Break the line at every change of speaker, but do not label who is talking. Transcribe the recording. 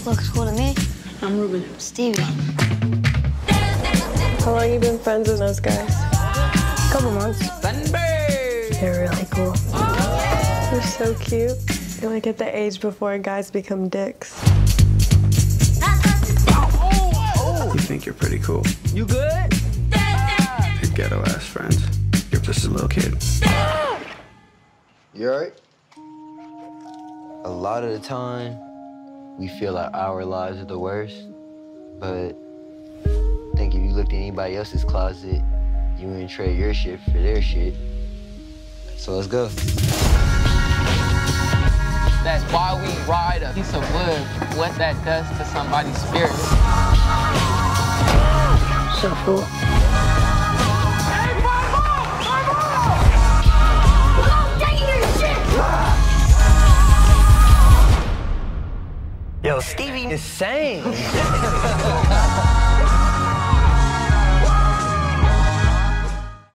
Looks cool to me.
I'm Ruben.
Stevie.
How long you been friends with those guys?
Couple months.
They're really cool. They're so cute. You're like at the age before guys become dicks.
You think you're pretty cool.
You good?
Your ghetto-ass friends. You're just a little kid.
You alright? A lot of the time, we feel like our lives are the worst, but I think if you looked at anybody else's closet, you wouldn't trade your shit for their shit. So let's go.
That's why we ride a piece of wood, what that does to somebody's spirit.
So cool.
Yo, Stevie is insane.